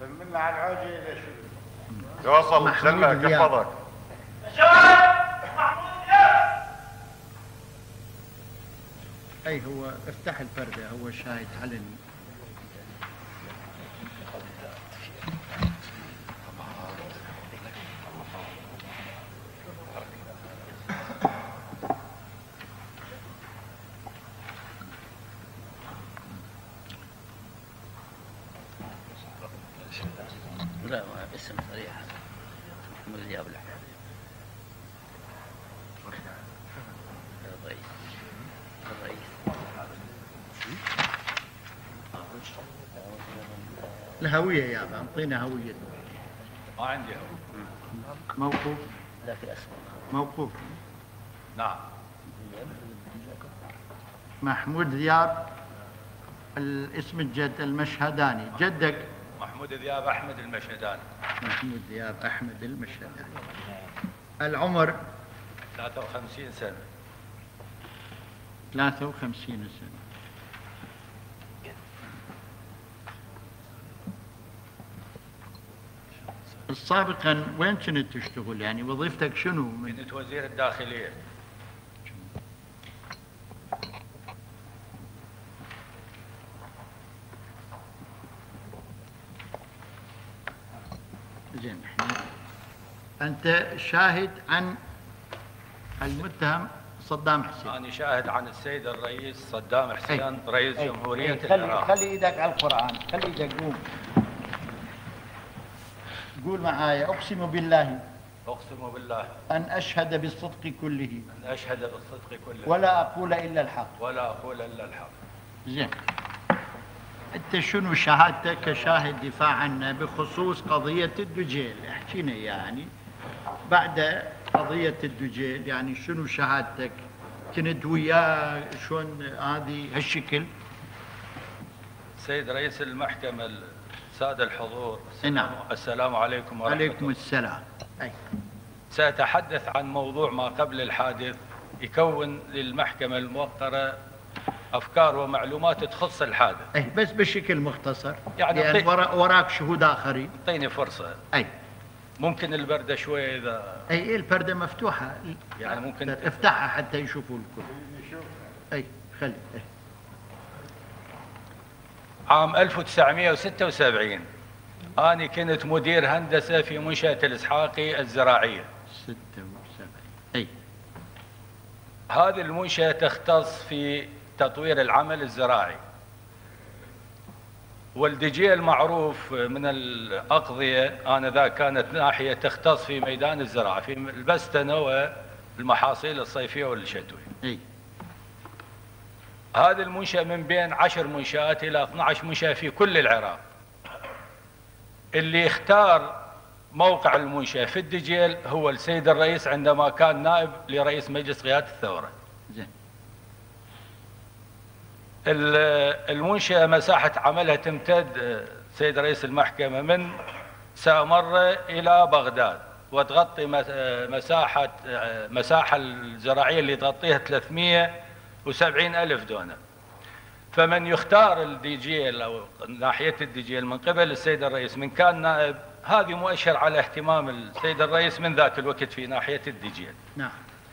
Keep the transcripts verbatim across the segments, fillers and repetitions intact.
من على العوجه الى شو يوصل سلمك يحفظك. محمود دياب. اي هو افتح البرده، هو شاهد علني. لا ما اسم صريح محمود دياب الحمد الرئيس الرئيس الهوية يا أبا أعطينا هوية. ما عندي هوية. موقوف. لا في الأسماء موقوف. نعم. محمود دياب الاسم الجد المشهداني. جدك؟ محمود دياب أحمد المشهداني. محمود دياب أحمد المشهداني. العمر؟ ثلاثة وخمسين سنة. ثلاثة وخمسين سنة. سابقا وين كنت تشتغل؟ يعني وظيفتك شنو؟ من كنت وزير الداخلية. زين. أنت شاهد عن المتهم صدام حسين. أنا شاهد عن السيد الرئيس صدام حسين أي. رئيس أي. جمهورية أي. العراق. خلي ايدك على القرآن، خلي ايدك قوم. قول معايا: أقسم بالله أقسم بالله أن أشهد بالصدق كله أن أشهد بالصدق كله ولا أقول إلا الحق ولا أقول إلا الحق. زين. أنت شنو شهادتك كشاهد دفاع عنا بخصوص قضية الدجيل؟ احكينا يعني بعد قضية الدجيل، يعني شنو شهادتك؟ كنت وياه شلون هذه هالشكل؟ سيد رئيس المحكمة السادة الحضور، نعم. السلام عليكم ورحمة الله. عليكم السلام. أي. سأتحدث عن موضوع ما قبل الحادث يكون للمحكمة الموقرة أفكار ومعلومات تخص الحادث. أي بس بشكل مختصر، يعني, يعني وراك شهود آخرين. اعطيني فرصة. أي. ممكن البردة شوية إذا أي البردة مفتوحة، يعني ممكن افتحها حتى يشوفوا الكل. أي خلي. أي. عام ألف وتسعمئة وستة وسبعين أنا كنت مدير هندسة في منشأة الإسحاقي الزراعية. ستة وسبعين. أي. هذه المنشأة تختص في تطوير العمل الزراعي، والدجيل معروف من الأقضية آنذاك كانت ناحية تختص في ميدان الزراعة في البستنة والمحاصيل الصيفية والشتوية. أي. هذه المنشأة من بين عشر منشآت إلى اثني عشر منشأة في كل العراق. اللي اختار موقع المنشأة في الدجيل هو السيد الرئيس عندما كان نائب لرئيس مجلس قيادة الثورة. زين. المنشأة مساحة عملها تمتد سيد رئيس المحكمة من سامرة إلى بغداد، وتغطي مساحة مساحة الزراعية اللي تغطيها ثلاثمئة وسبعين ألف دونم. فمن يختار الدجيل أو ناحية الدجيل من قبل السيد الرئيس من كان نائب، هذه مؤشر على اهتمام السيد الرئيس من ذاك الوقت في ناحية الدجيل. نعم.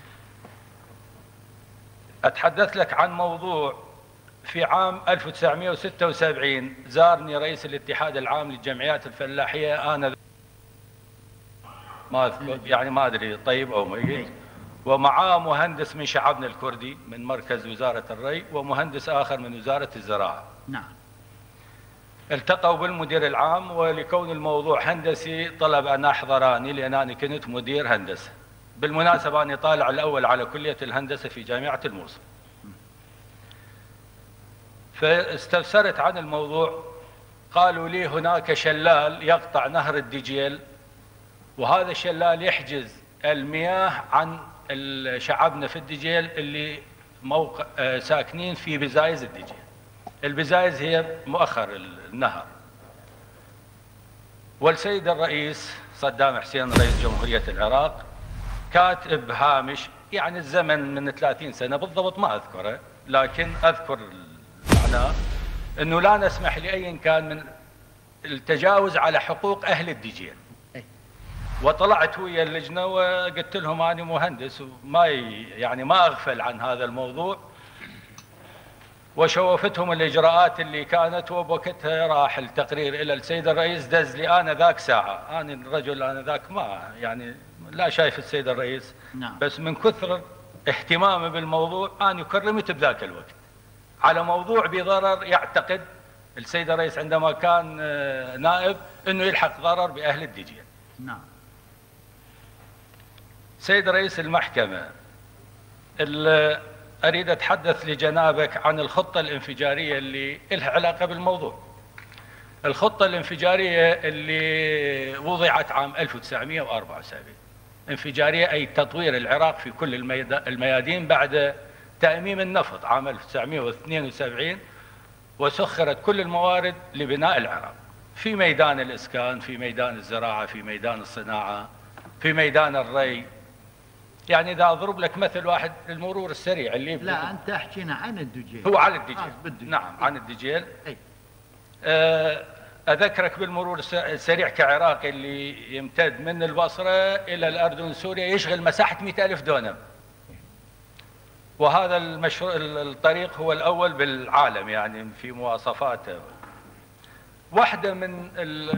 أتحدث لك عن موضوع في عام ألف وتسعمئة وستة وسبعين زارني رئيس الاتحاد العام للجمعيات الفلاحية، أنا ما أذكر يعني ما أدري طيب أو ميت، ومعاه مهندس من شعبنا الكردي من مركز وزارة الري ومهندس آخر من وزارة الزراعة. نعم. التقوا بالمدير العام، ولكون الموضوع هندسي طلب أن أحضراني لأن أنا كنت مدير هندسة. بالمناسبة أنا طالع الأول على كلية الهندسة في جامعة الموصل. فاستفسرت عن الموضوع، قالوا لي هناك شلال يقطع نهر الدجيل، وهذا الشلال يحجز المياه عن شعبنا في الدجيل اللي موقع ساكنين في بزايز الدجيل. البزايز هي مؤخر النهر. والسيد الرئيس صدام حسين رئيس جمهورية العراق كاتب هامش، يعني الزمن من ثلاثين سنة بالضبط ما أذكره، لكن أذكر معناه أنه لا نسمح لأي كان من التجاوز على حقوق أهل الدجيل. وطلعت ويا اللجنة وقلت لهم أنا مهندس وما يعني ما أغفل عن هذا الموضوع، وشوفتهم الإجراءات اللي كانت، وبوقتها راح التقرير إلى السيد الرئيس، دز لي أنا ذاك ساعة، أنا الرجل أنا ذاك ما يعني لا شايف السيد الرئيس. نعم. بس من كثر اهتمامي بالموضوع أنا كرمت بذاك الوقت على موضوع بضرر يعتقد السيد الرئيس عندما كان نائب أنه يلحق ضرر بأهل الدجيل. نعم. سيد رئيس المحكمة، أريد أتحدث لجنابك عن الخطة الانفجارية اللي لها علاقة بالموضوع. الخطة الانفجارية اللي وضعت عام ألف وتسعمئة وأربعة وسبعين، انفجارية أي تطوير العراق في كل الميادين بعد تأميم النفط عام ألف وتسعمئة واثنين وسبعين، وسخرت كل الموارد لبناء العراق في ميدان الإسكان، في ميدان الزراعة، في ميدان الصناعة، في ميدان الري. يعني إذا أضرب لك مثل واحد المرور السريع اللي لا أنت أحكينا عن الدجيل. هو على الدجيل. آه نعم عن الدجيل. أي. أذكرك بالمرور السريع كعراقي اللي يمتد من البصرة إلى الأردن وسوريا يشغل مساحة مئة ألف دونم، وهذا المشروع الطريق هو الأول بالعالم يعني في مواصفاته. واحدة من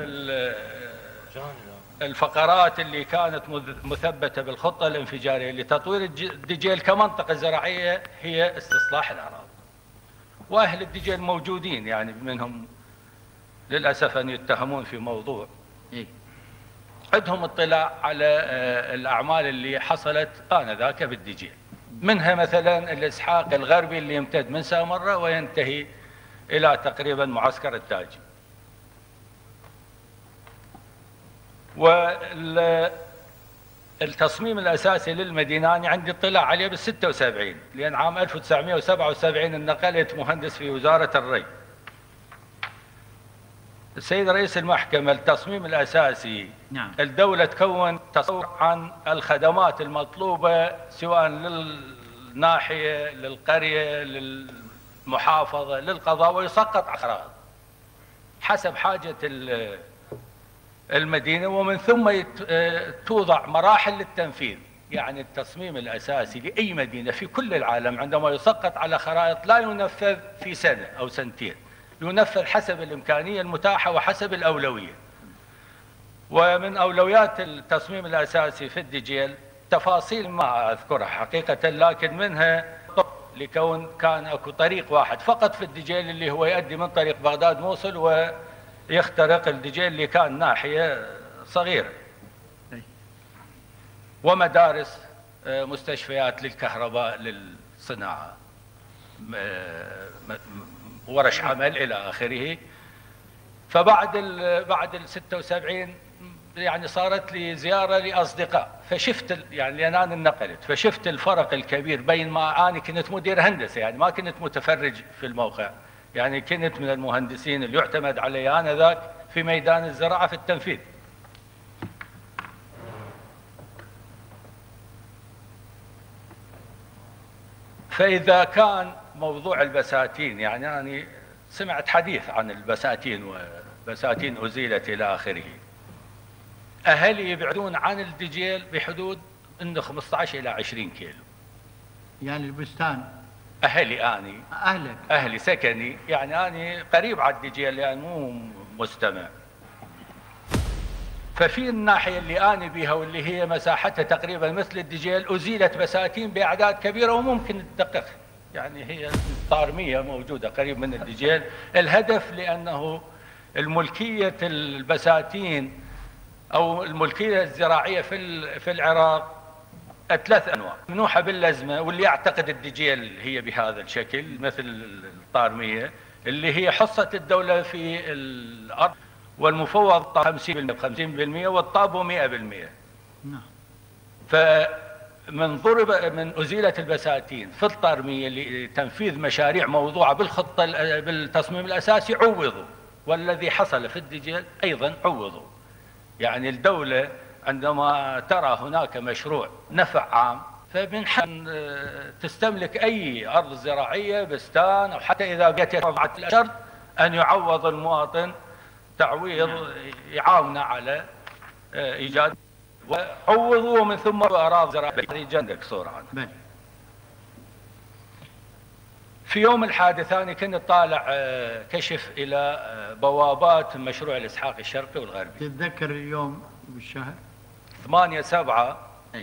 الفقرات اللي كانت مثبتة بالخطة الانفجارية لتطوير الدجيل كمنطقة زراعية هي استصلاح الأراضي. وأهل الدجيل موجودين يعني منهم للأسف أن يتهمون في موضوع. عندهم اطلاع على الأعمال اللي حصلت آنذاك بالدجيل، منها مثلا الإسحاق الغربي اللي يمتد من سامرة وينتهي إلى تقريبا معسكر التاجي. والتصميم الأساسي للمدينة أنا عندي اطلاع عليه بالستة وسبعين، لأن عام ألف وتسعمئة وسبعة وسبعين انتقلت مهندس في وزارة الري. السيد رئيس المحكمة، التصميم الأساسي نعم. الدولة تكون تصور عن الخدمات المطلوبة سواء للناحية، للقرية، للمحافظة، للقضاء، ويسقط أخراج حسب حاجة المدينة، ومن ثم توضع مراحل للتنفيذ. يعني التصميم الأساسي لأي مدينة في كل العالم عندما يسقط على خرائط لا ينفذ في سنة أو سنتين، ينفذ حسب الإمكانية المتاحة وحسب الأولوية. ومن أولويات التصميم الأساسي في الدجيل تفاصيل ما أذكرها حقيقة، لكن منها لكون كان أكو طريق واحد فقط في الدجيل اللي هو يؤدي من طريق بغداد موصل ويخترق الدجيل اللي كان ناحية صغيرة، ومدارس، مستشفيات للكهرباء، للصناعة، ورش عمل إلى آخره. فبعد ال بعد ال ستة وسبعين يعني صارت لي زيارة لأصدقاء، فشفت يعني لأن أنا انقلت، فشفت الفرق الكبير بين ما أنا كنت مدير هندسة، يعني ما كنت متفرج في الموقع، يعني كنت من المهندسين اللي يعتمد علي آنذاك في ميدان الزراعة في التنفيذ. فإذا كان موضوع البساتين، يعني أنا سمعت حديث عن البساتين وبساتين أزيلت إلى آخره، أهلي يبعدون عن الدجيل بحدود إنه خمسة عشر إلى عشرين كيلو. يعني البستان أهلي أني أهلك أهلي سكني، يعني أنا قريب على الدجيل يعني مو مستمع. ففي الناحية اللي أنا بها واللي هي مساحتها تقريبا مثل الدجيل أزيلت بساتين بأعداد كبيرة وممكن تدقق، يعني هي طارمية موجودة قريب من الدجيل. الهدف لأنه الملكية البساتين أو الملكية الزراعية في في العراق ثلاث أنواع، ممنوحة باللزمة، واللي يعتقد الدجيل هي بهذا الشكل مثل الطارمية اللي هي حصة الدولة في الأرض، والمفوض خمسين بالمئة بخمسين بالمئة والطابو مئة بالمئة. نعم. فمن ضرب من أزيلة البساتين في الطارمية لتنفيذ مشاريع موضوعة بالخطة بالتصميم الأساسي عوضوا، والذي حصل في الدجيل أيضا عوضوا. يعني الدولة عندما ترى هناك مشروع نفع عام فمن حق تستملك أي أرض زراعية، بستان، أو حتى إذا بيت شرط أن يعوض المواطن تعويض يعاون على ايجاد وعوضوا ومن ثم اراضي زراعيه جندك صوره عنها. في يوم الحادث انا كنت طالع كشف الى بوابات مشروع الاسحاق الشرقي والغربي. تتذكر اليوم والشهر؟ ثمانية سبعة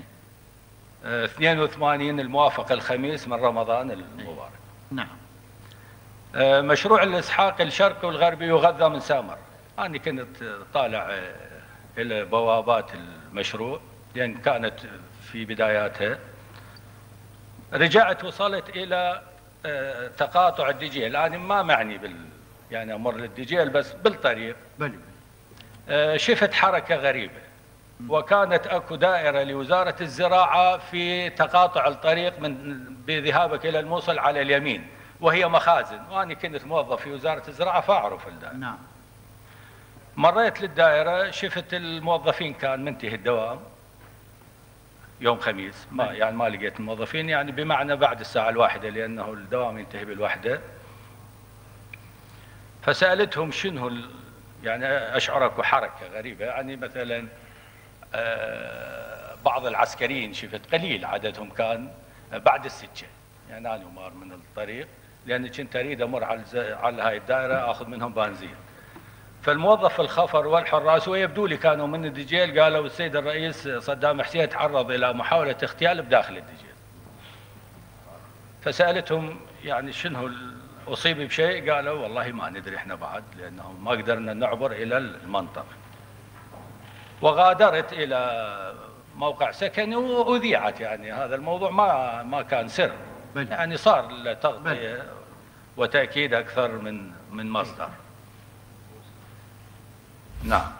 اثنين وثمانين الموافق الخميس من رمضان المبارك. نعم. مشروع الاسحاق الشرقي والغربي يغذى من سامر. انا كنت طالع الى بوابات المشروع لان كانت في بداياتها. رجعت وصلت الى تقاطع الدجيل. انا ما معني بال يعني امر للدجيل بس بالطريق. بلي. شفت حركه غريبه. وكانت اكو دائره لوزاره الزراعه في تقاطع الطريق من بذهابك الى الموصل على اليمين وهي مخازن، وانا كنت موظف في وزاره الزراعه فاعرف الدائره. نعم. مريت للدائره شفت الموظفين كان منتهي الدوام يوم خميس، ما يعني ما لقيت الموظفين يعني بمعنى بعد الساعه الواحده لانه الدوام ينتهي بالوحده. فسالتهم شنو يعني اشعرك حركه غريبه يعني مثلا آه بعض العسكريين شفت قليل عددهم كان بعد السكه يعني انا مار من الطريق لاني كنت اريد امر على على هاي الدائره اخذ منهم بنزين. فالموظف الخفر والحراس ويبدو لي كانوا من الدجيل قالوا السيد الرئيس صدام حسين تعرض الى محاوله اغتيال بداخل الدجيل. فسالتهم يعني شنو اصيب بشيء؟ قالوا والله ما ندري احنا بعد لانه ما قدرنا نعبر الى المنطقه. وغادرت الى موقع سكني واذيعت يعني هذا الموضوع ما ما كان سر. بل. يعني صار له تغطيه وتاكيد اكثر من من مصدر. نعم.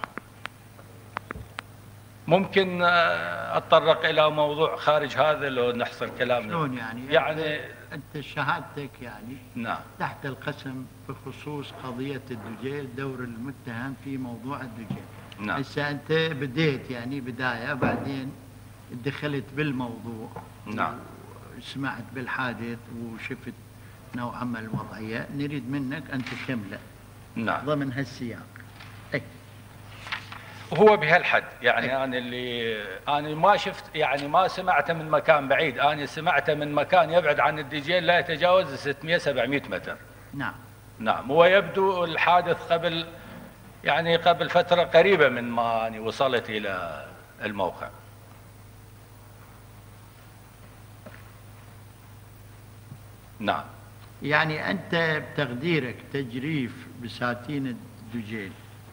ممكن اتطرق الى موضوع خارج هذا لو نحصر كلامنا. شلون يعني؟ يعني انت شهادتك يعني نعم تحت القسم بخصوص قضيه الدجيل، دور المتهم في موضوع الدجيل. نعم. هسه انت بديت يعني بدايه بعدين دخلت بالموضوع. نعم. وسمعت بالحادث وشفت نوعا ما الوضعيه، نريد منك ان تكمله. نعم. ضمن هالسياق. اي. هو بهالحد يعني انا اللي انا ما شفت يعني ما سمعته من مكان بعيد، انا سمعته من مكان يبعد عن الدجيل لا يتجاوز ستمئة سبعمئة متر. نعم. نعم. ويبدو الحادث قبل يعني قبل فترة قريبة من ما أنا وصلت إلى الموقع. نعم. يعني أنت بتقديرك تجريف بساتين الدجيل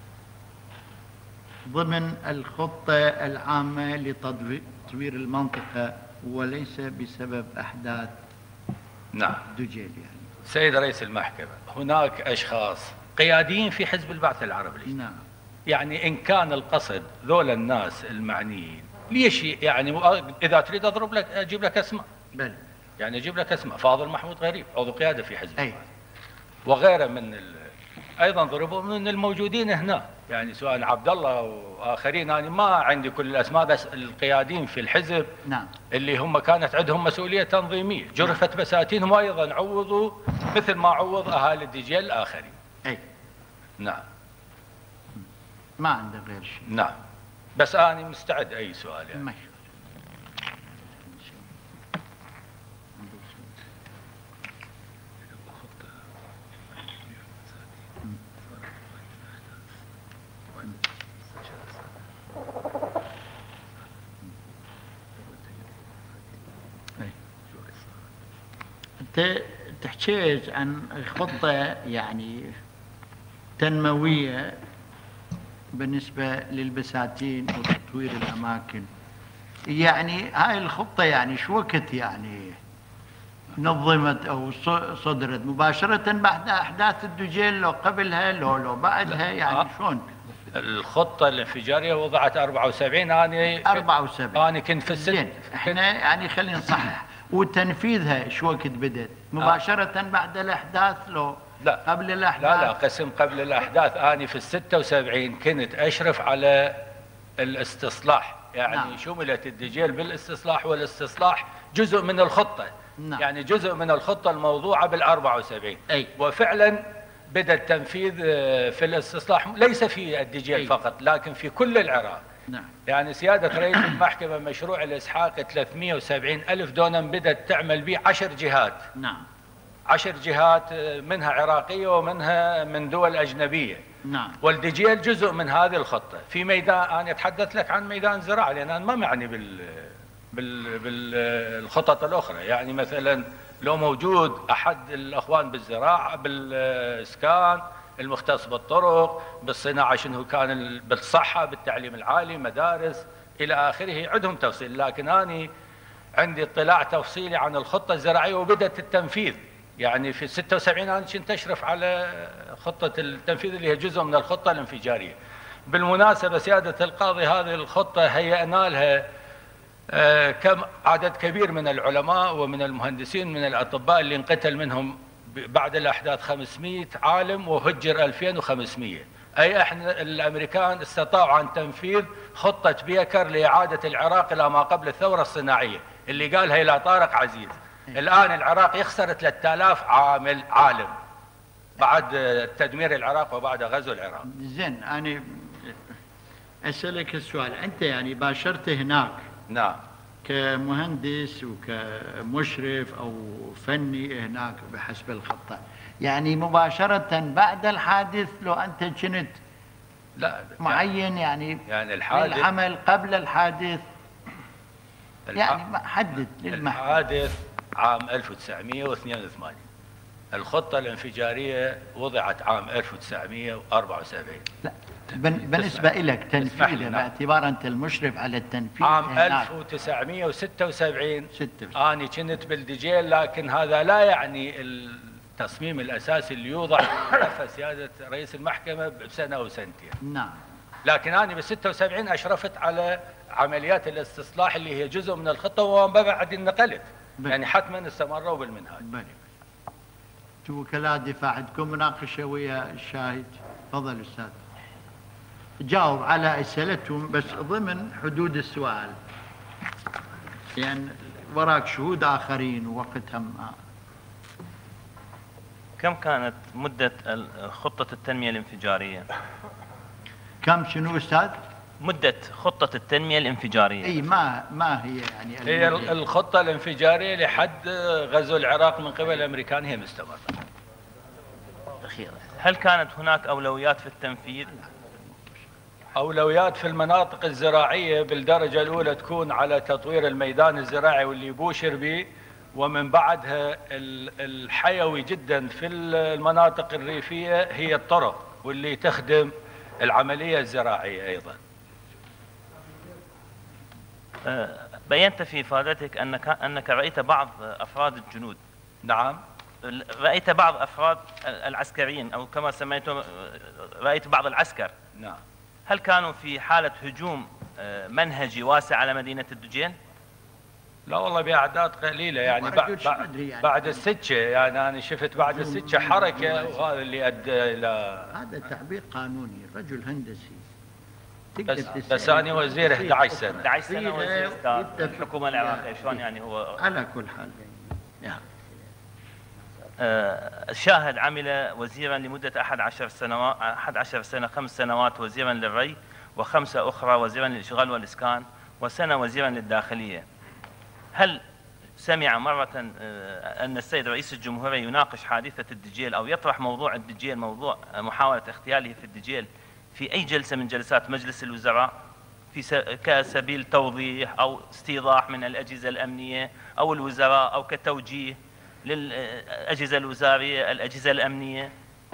ضمن الخطة العامة لتطوير المنطقة وليس بسبب أحداث نعم دجيل يعني. سيد رئيس المحكمة، هناك أشخاص قياديين في حزب البعث العربي الإسلامي. نعم. يعني إن كان القصد ذول الناس المعنيين ليش يعني إذا تريد أضرب لك أجيب لك أسماء. بل. يعني أجيب لك أسماء فاضل محمود غريب عضو قيادة في حزب أي. البعث وغيره من ال... أيضا ضربوا من الموجودين هنا يعني سواء عبد الله وآخرين. أنا ما عندي كل الأسماء بس القيادين في الحزب. نعم. اللي هم كانت عندهم مسؤولية تنظيمية جرفت نعم. بساتينهم أيضا عوضوا مثل ما عوض أهالي الدجيل الآخرين. أي. نعم. ما عنده غير شيء. نعم. بس أنا مستعد أي سؤال يعني. ماشي. انت تحكيت عن خطة يعني تنموية بالنسبة للبساتين وتطوير الأماكن. يعني هاي الخطة يعني شو وقت يعني نظمت أو صدرت مباشرة بعد أحداث الدجيل لو قبلها لو لو بعدها يعني شلون؟ الخطة الانفجارية وضعت أربعة وسبعين. أنا أربعة وسبعين. أنا كنت في السجن. احنا يعني خلينا نصحح. وتنفيذها شو وقت بدت؟ مباشرة بعد الأحداث لو لا قبل الأحداث؟ لا لا قسم قبل الأحداث. أنا في الستة وسبعين كنت أشرف على الاستصلاح يعني نعم. شملت الدجيل بالاستصلاح والاستصلاح جزء من الخطة. نعم. يعني جزء من الخطة الموضوعة بالأربعة وسبعين. أي. وفعلا بدأ التنفيذ في الاستصلاح ليس في الدجيل فقط لكن في كل العراق. نعم. يعني سيادة رئيس المحكمة مشروع الإسحاق ثلاثمئة وسبعين ألف دونم بدأت تعمل به عشر جهات. نعم. عشر جهات منها عراقية ومنها من دول أجنبية. نعم. والدجيل جزء من هذه الخطة. في ميدان أنا أتحدث لك عن ميدان زراعة لأن أنا ما معني بال بال بالخطط الأخرى. يعني مثلا لو موجود أحد الأخوان بالزراعة بالإسكان المختص بالطرق بالصناعة شنو كان بالصحة بالتعليم العالي مدارس إلى آخره عندهم تفصيل. لكن أنا عندي اطلاع تفصيلي عن الخطة الزراعية وبدأت التنفيذ. يعني في ستة وسبعين أنا كنت أشرف على خطة التنفيذ اللي هي جزء من الخطة الانفجارية. بالمناسبة سيادة القاضي هذه الخطة هيئنا لها آه كم عدد كبير من العلماء ومن المهندسين من الأطباء اللي انقتل منهم بعد الأحداث خمسمئة عالم وهجر ألفين وخمسمئة. أي احنا الأمريكان استطاعوا عن تنفيذ خطة بيكر لإعادة العراق إلى ما قبل الثورة الصناعية اللي قالها إلى طارق عزيز. الآن العراق يخسر ثلاثة آلاف عامل عالم بعد تدمير العراق وبعد غزو العراق. زين أنا أسألك السؤال، أنت يعني باشرت هناك نعم كمهندس وكمشرف أو فني هناك بحسب الخطة، يعني مباشرة بعد الحادث لو أنت كنت لا معين يعني يعني الحادث العمل قبل الحادث يعني حدد للمحكمة. الحادث عام ألف وتسعمئة واثنين وثمانين. الخطة الانفجارية وضعت عام ألف وتسعمئة وأربعة وسبعين. لا بالنسبة لك تنفيذه باعتبار أنت المشرف على التنفيذ عام ألف وتسعمئة وستة وسبعين أنا كنت بالدجيل. لكن هذا لا يعني التصميم الأساسي اللي يوضع في سيادة رئيس المحكمة بسنة أو سنتين. نعم. لكن أنا بال ستة وسبعين أشرفت على عمليات الاستصلاح اللي هي جزء من الخطة وما بعد انقلت. يعني حتما استمروا بالمنهاج. بلي. انتم وكلاء دفاع عندكم مناقشة ويا الشاهد. تفضل أستاذ. جاوب على أسئلتهم بس ضمن حدود السؤال. يعني وراك شهود آخرين ووقتها ما. كم كانت مدة خطة التنمية الانفجارية؟ كم شنو أستاذ؟ مدة خطة التنمية الانفجارية. أي ما ما هي يعني هي الخطة الانفجارية لحد غزو العراق من قبل الأمريكان هي مستمرة. هل كانت هناك أولويات في التنفيذ؟ أولويات في المناطق الزراعية بالدرجة الأولى تكون على تطوير الميدان الزراعي واللي يبوشر به، ومن بعدها الحيوي جدا في المناطق الريفية هي الطرق واللي تخدم العملية الزراعية أيضا. بينت في إفادتك أنك أنك رأيت بعض أفراد الجنود. نعم. رأيت بعض أفراد العسكريين أو كما سميتم رأيت بعض العسكر. نعم. هل كانوا في حالة هجوم منهجي واسع على مدينة الدجيل؟ لا والله بأعداد قليلة يعني بعد يعني بعد السكة. يعني أنا شفت بعد السكة حركة وهذا اللي أدى إلى هذا تعبير قانوني. رجل هندسي بس بس أنا وزير إحدى عشر سنة. إحدى عشر سنة وزير الحكومة العراقية شلون يعني هو على كل حال يعني. الشاهد عمل وزيرا لمدة أحد عشر سنوات أحد عشر سنة خمس سنوات وزيرا للري وخمسة أخرى وزيرا للإشغال والإسكان وسنة وزيرا للداخلية. هل سمع مرة أن السيد رئيس الجمهورية يناقش حادثة الدجيل أو يطرح موضوع الدجيل موضوع محاولة اغتياله في الدجيل في أي جلسة من جلسات مجلس الوزراء في كسبيل توضيح أو استيضاح من الأجهزة الأمنية أو الوزراء أو كتوجيه للأجهزة الوزارية الأجهزة الأمنية؟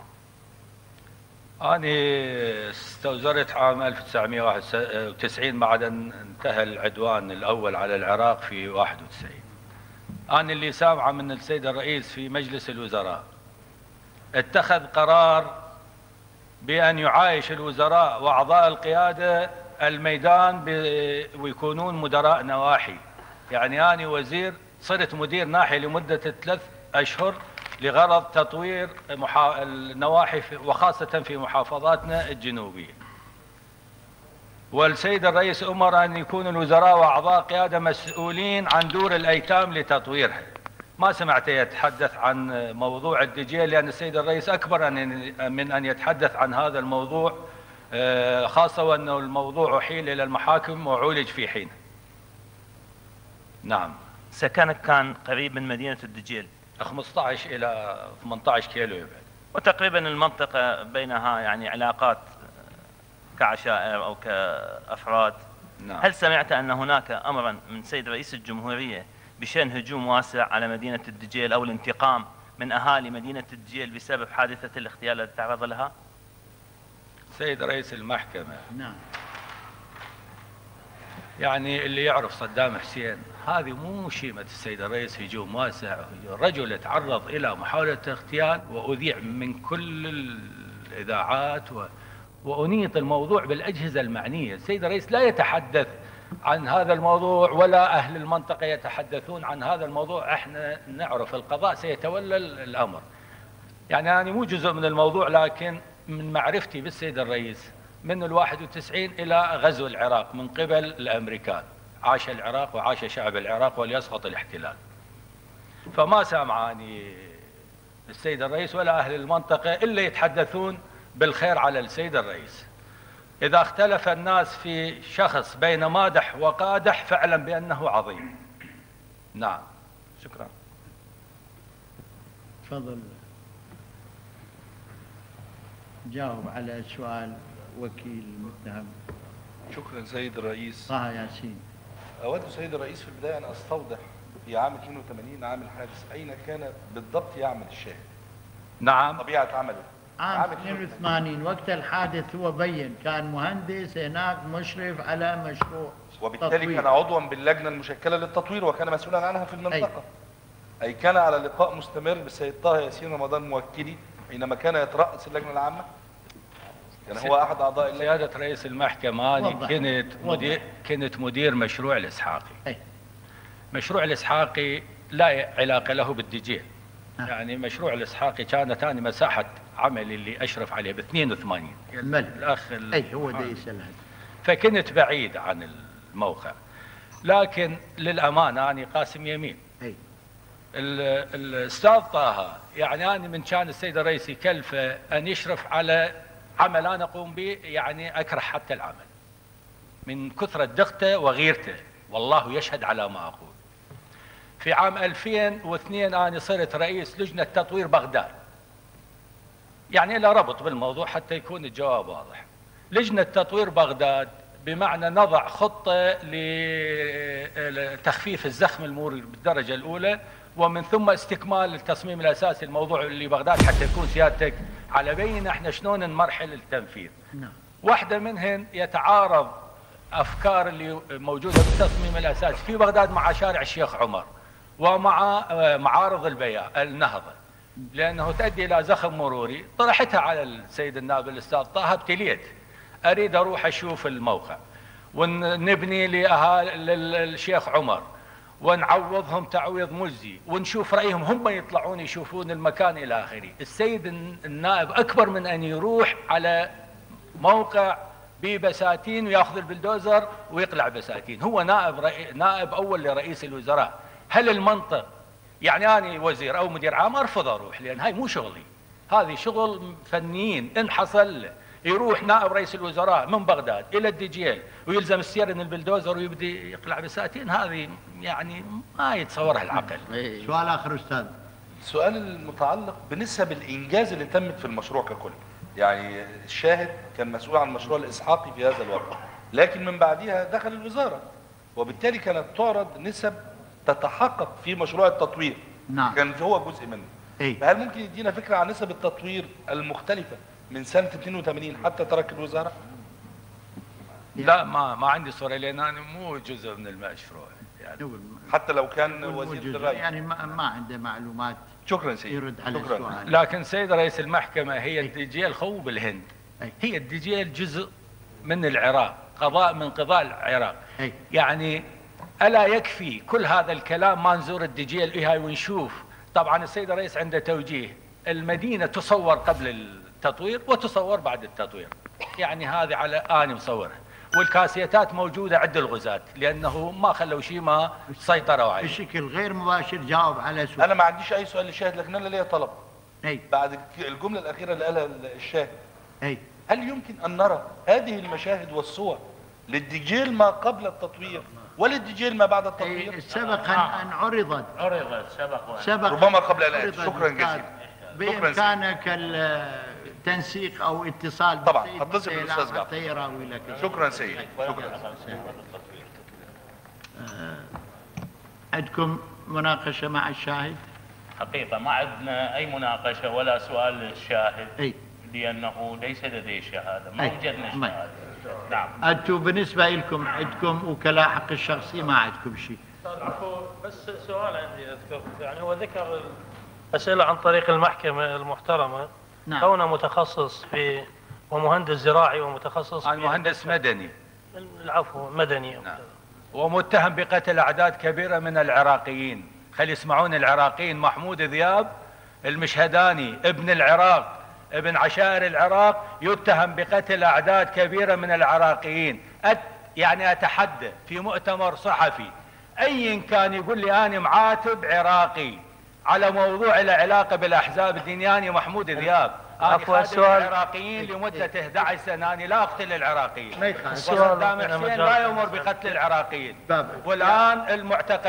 أنا استوزرت عام ألف وتسعمئة وواحد وتسعين بعد أن انتهى العدوان الأول على العراق في واحد وتسعين. أنا اللي سامعه من السيد الرئيس في مجلس الوزراء اتخذ قرار بأن يعايش الوزراء وأعضاء القيادة الميدان ويكونون مدراء نواحي. يعني أنا وزير صرت مدير ناحية لمدة ثلاث أشهر لغرض تطوير النواحي وخاصة في محافظاتنا الجنوبية. والسيد الرئيس أمر أن يكون الوزراء وأعضاء قيادة مسؤولين عن دور الأيتام لتطويرها. ما سمعته يتحدث عن موضوع الدجيل، لأن السيد الرئيس أكبر من أن يتحدث عن هذا الموضوع، خاصة وأنه الموضوع أحيل إلى المحاكم وعولج في حين. نعم. سكنك كان قريب من مدينة الدجيل خمسة عشر إلى ثمانية عشر كيلو يبعد، وتقريبا المنطقة بينها يعني علاقات كعشائر أو كأفراد. نعم. هل سمعت أن هناك أمرا من سيد رئيس الجمهورية بشأن هجوم واسع على مدينة الدجيل أو الانتقام من أهالي مدينة الدجيل بسبب حادثة الاغتيال التي تعرض لها؟ سيد رئيس المحكمة، نعم، يعني اللي يعرف صدام حسين هذه مو شيمة السيد الرئيس هجوم واسع، رجل تعرض إلى محاولة اغتيال وأذيع من كل الإذاعات و... وأنيط الموضوع بالأجهزة المعنية. السيد الرئيس لا يتحدث عن هذا الموضوع ولا أهل المنطقة يتحدثون عن هذا الموضوع، احنا نعرف القضاء سيتولى الأمر. يعني أنا مو جزء من الموضوع، لكن من معرفتي بالسيد الرئيس من الواحد وتسعين إلى غزو العراق من قبل الأمريكان، عاش العراق وعاش شعب العراق وليسقط الاحتلال، فما سامعاني السيد الرئيس ولا أهل المنطقة إلا يتحدثون بالخير على السيد الرئيس. إذا اختلف الناس في شخص بين مادح وقادح فاعلم بأنه عظيم. نعم. شكرا. تفضل جاوب على سؤال وكيل المتهم. شكرا سيد الرئيس. طه ياسين. أود سيد الرئيس في البداية أن أستوضح في عام اثنين وثمانين عام الحادث أين كان بالضبط يعمل الشاهد؟ نعم. طبيعة عمله. عام اثنين وثمانين وقت الحادث هو بين كان مهندس هناك مشرف على مشروع وبالتالي تطوير. كان عضوا باللجنة المشكلة للتطوير وكان مسؤولا عنها في المنطقة. أي, أي كان على لقاء مستمر بالسيد طه ياسين رمضان موكلي حينما كان يترأس اللجنة العامة؟ كان هو أحد أعضاء اللجنة. سيادة رئيس المحكمة أنا كنت مدير كنت مدير مشروع الإسحاقي. أي. مشروع الإسحاقي لا علاقة له بالدجيل. يعني مشروع الإسحاقي كانت أنا مساحة عملي اللي أشرف عليه ب اثنين وثمانين. الأخ أي هو ده يسأل هذا. فكنت بعيد عن الموقع، لكن للأمانة أنا قاسم يمين. أي. الأستاذ طه يعني أنا من كان السيد الرئيس يكلفه أن يشرف على عمل أنا أقوم به، يعني أكره حتى العمل من كثرة دقته وغيرته، والله يشهد على ما أقول. في عام ألفين واثنين أنا صرت رئيس لجنة تطوير بغداد، يعني لا ربط بالموضوع حتى يكون الجواب واضح. لجنة تطوير بغداد بمعنى نضع خطة لتخفيف الزخم المروري بالدرجة الأولى، ومن ثم استكمال التصميم الأساسي الموضوع اللي بغداد حتى يكون سيادتك على بيننا احنا شلون نمرحل التنفيذ. نعم. واحدة منهن يتعارض أفكار اللي موجودة بالتصميم الأساسي في بغداد مع شارع الشيخ عمر ومع معارض البياع النهضة، لأنه تؤدي إلى زخم مروري. طرحتها على السيد النائب الأستاذ طه، ابتليت أريد أروح أشوف الموقع ونبني للشيخ عمر ونعوضهم تعويض مجزي ونشوف رأيهم، هم يطلعون يشوفون المكان إلى آخره. السيد النائب أكبر من أن يروح على موقع ببساتين ويأخذ البلدوزر ويقلع بساتين. هو نائب رئي... نائب أول لرئيس الوزراء. هل المنطق يعني أنا وزير أو مدير عام أرفض أروح، لأن هاي مو شغلي، هذه شغل فنيين. إن حصل يروح نائب رئيس الوزراء من بغداد إلى الدجيل ويلزم السير من البلدوزر ويبدي يقلع بساتين، هذه يعني ما يتصورها العقل. سؤال آخر أستاذ. السؤال المتعلق بنسب الإنجاز اللي تمت في المشروع ككل. يعني الشاهد كان مسؤول عن مشروع الإسحاقي في هذا الوقت، لكن من بعدها دخل الوزارة، وبالتالي كانت تعرض نسب تتحقق في مشروع التطوير. نعم. كان هو جزء منه. إيه؟ فهل ممكن يدينا فكرة عن نسب التطوير المختلفة من سنة اثنين وثمانين حتى ترك الوزارة؟ لا ما ما عندي صورة، لأن أنا مو جزء من المشروع يعني. حتى لو كان وزير الري يعني ما, ما عنده معلومات. شكرا سيدي. يرد على شكرا. السؤال. لكن سيد رئيس المحكمة هي الدجيل خو بالهند. أي. هي الدجيل جزء من العراق، قضاء من قضاء العراق. أي. يعني ألا يكفي كل هذا الكلام ما نزور الدجيل إيها ونشوف؟ طبعا السيد الرئيس عنده توجيه، المدينة تصور قبل التطوير وتصور بعد التطوير، يعني هذه على آني مصورها. والكاسيتات موجودة عند الغزاة، لأنه ما خلوا شيء ما سيطروا عليه. بشكل غير مباشر جاوب على سؤال. انا ما عنديش اي سؤال للشاهد، لكن انا ليا طلب اي بعد الجمله الاخيره اللي قالها الشاهد. اي هل يمكن ان نرى هذه المشاهد والصور للديجيل ما قبل التطوير وللديجيل ما بعد التطوير؟ إيه، سبق ان أن عرضت عرضت سبق وأن- سبق ربما قبل الآن. عرضت شكراً أستاذ. جزيلاً. بامكانك التنسيق او اتصال طبعاً. بالسيد هتصل مستيل بالأستاذ جعفر. حتى يراوي لك. شكرا سيدي، شكرا. عندكم مناقشه مع الشاهد؟ حقيقة ما عندنا أي مناقشة ولا سؤال للشاهد، اي لأنه ليس لديه شهادة، ما أي. وجدنا ما- شهادة. نعم. انتم بالنسبه لكم عندكم وكلاء حق الشخصي ما عندكم شيء؟ عفوا بس سؤال عندي اذكر، يعني هو ذكر الاسئله عن طريق المحكمه المحترمه. نعم. كونه متخصص في ومهندس زراعي ومتخصص أنا في مهندس مدني. العفو مدني. نعم. ومتهم بقتل أعداد كبيرة من العراقيين. خلي يسمعون العراقيين. محمود ذياب المشهداني ابن العراق، ابن عشائر العراق، يتهم بقتل أعداد كبيرة من العراقيين. أت يعني أتحدى في مؤتمر صحفي أي كان يقول لي أنا معاتب عراقي على موضوع العلاقة بالأحزاب الدينياني محمود ذياب. أنا عفوا، خادم السؤال- العراقيين لمدة أحد عشر سنة. أنا لا أقتل العراقيين. ما يخالف. السؤال وصدام أنا حسين مجال- لا يؤمر بقتل العراقيين. باب. والآن المعتقل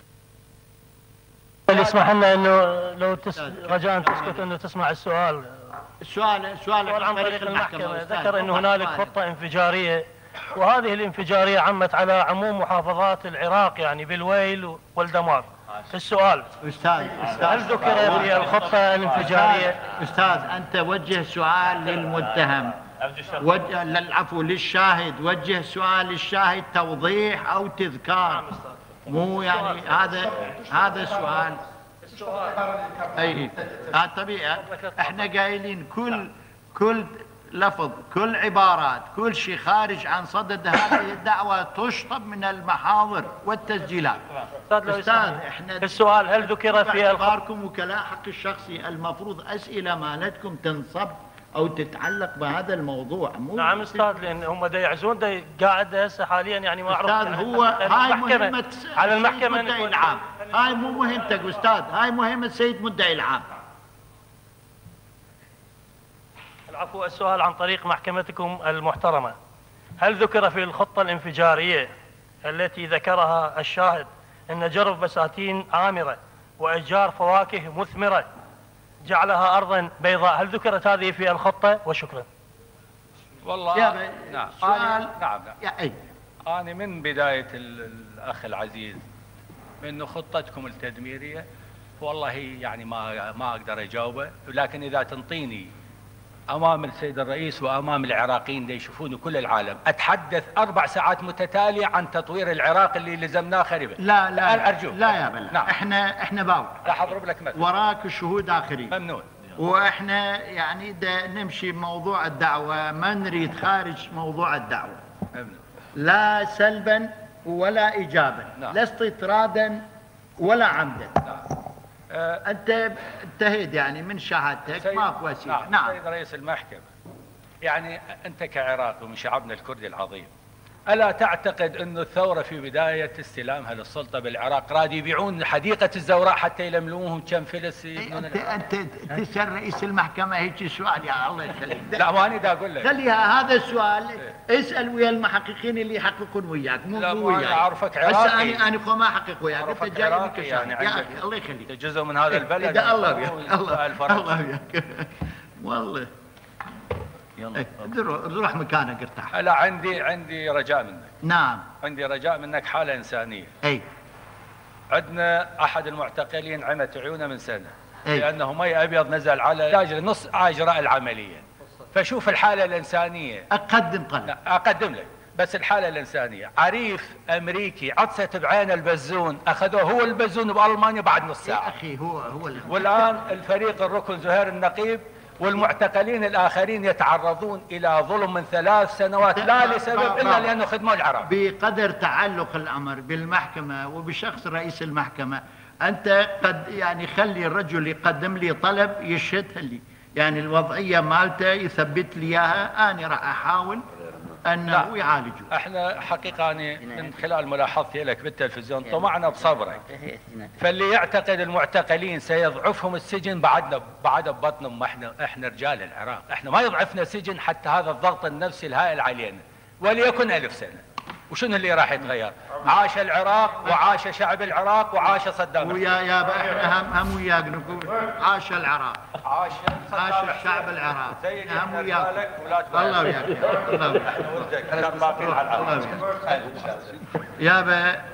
يسمح لنا انه لو تس... رجاء تسكت انه تسمع السؤال. السؤال سؤال سؤال عن طريق المحكمه. أستاذ. ذكر انه فقط هنالك سؤال. خطه انفجاريه، وهذه الانفجاريه عمت على عموم محافظات العراق يعني بالويل والدمار. السؤال استاذ هل استاذ ذكر في الخطه الانفجاريه؟ استاذ انت وجه سؤال للمتهم، أرجو الشرح. وجه العفو للشاهد، وجه سؤال للشاهد توضيح او تذكار، مو يعني هذا هذا سؤال. اي هذا طبيعي. احنا قايلين كل كل لفظ، كل عبارات، كل شيء خارج عن صدد هذه الدعوه تشطب من المحاضر والتسجيلات. استاذ لو استاذ يسمح. احنا السؤال هل ذكر في الخطه؟ باعتباركم وكلاء حق الشخصي المفروض اسئله مالتكم تنصب او تتعلق بهذا الموضوع، مو نعم استاذ، لان هم دا يعزون دا قاعد هسه حاليا يعني ما اعرف استاذ يعني هو هاي المحكمة- مهمه على السيد المحكمه أن مدعي يكون- العام، هاي مو مهمتك استاذ، هاي مهمه السيد مدعي العام. العفو، السؤال عن طريق محكمتكم المحترمة. هل ذكر في الخطة الانفجارية التي ذكرها الشاهد أن جرف بساتين عامرة وإشجار فواكه مثمرة جعلها أرضا بيضاء، هل ذكرت هذه في الخطة؟ وشكرا. والله يا بي- نعم. سؤال أنا نعم نعم. يا اي أنا من بداية ال- الأخ العزيز إنه خطتكم التدميرية والله يعني ما ما أقدر أجاوبه، لكن إذا تنطيني أمام السيد الرئيس وأمام العراقيين اللي يشوفوني كل العالم أتحدث أربع ساعات متتالية عن تطوير العراق اللي لزمناه خربه. لا لا أنا أرجوك. لا يا بلا نعم. احنا احنا باو راح أضرب لك مثل. وراك شهود اخرين، ممنون. واحنا يعني دا نمشي بموضوع الدعوه، ما نريد خارج موضوع الدعوه، ممنون. لا سلبا ولا ايجابا، نعم. لا استطرادا ولا عمدا. نعم. آه، انت انتهيت يعني من شهادتك، سيد- ماكو وسيله. نعم. نعم سيد رئيس المحكمة، يعني أنت كعراقي ومن شعبنا الكردي العظيم، ألا تعتقد أن الثورة في بداية استلامها للسلطة بالعراق راد يبيعون حديقة الزوراء حتى يلملوهم كم فلس يبنون انت العراق؟ انت تسال رئيس المحكمه هيك سؤال، يا الله يخليك. لا ما أنا دا أقول لك. خليها هذا السؤال اسال ويا المحققين اللي يحققون وياك، مو لا، مو مو أنا وياي. أعرفك هسه عراقي. انا انا خو ما احقق وياك، انت أعرفك جاي عراقي منك يعني يعني يا عندك- اخي الله يخليك. أنت جزء من هذا البلد. إذا الله مو وياك، سؤال الله فرنسي. الله وياك. والله يلا روح روح مكانك ارتاح. لا، عندي عندي رجاء منك. نعم عندي رجاء منك حالة إنسانية. اي عندنا أحد المعتقلين عمت عيونه من سنة أي. لأنه مي أبيض نزل على تاجر نص أجراء العملية. فشوف الحالة الإنسانية. اقدم طلب. لا، أقدم لك بس الحالة الإنسانية. عريف أمريكي عطست بعين البزون، أخذوه هو البزون بألمانيا بعد نص يا ساعة. اخي هو هو اللي والآن الفريق الركن زهير النقيب والمعتقلين الآخرين يتعرضون إلى ظلم من ثلاث سنوات لا لسبب إلا لأنه خدموا العراق. بقدر تعلق الامر بالمحكمه وبشخص رئيس المحكمه، انت قد يعني خلي الرجل يقدم لي طلب يشهدها لي، يعني الوضعيه مالته يثبت لي اياها، انا راح احاول انه لا. يعالجوا. احنا حقيقه أنا من خلال ملاحظتي لك بالتلفزيون طمعنا بصبرك، فاللي يعتقد المعتقلين سيضعفهم السجن بعدنا بعد ببطنهم، ما احنا احنا رجال العراق، احنا ما يضعفنا سجن حتى هذا الضغط النفسي الهائل علينا، وليكن ألف سنه. وشنو اللي راح يتغير؟ عاش العراق وعاش شعب العراق وعاش صدام حسين. ويا يا احنا هم هم وياك نقول عاش العراق، عاش عاش الشعب العراقي، سيدي هم احنا وياك. رجالك وولاد الله بلدك. وياك. الله وياك. احنا ولدك كان باقيين على العراق. يابا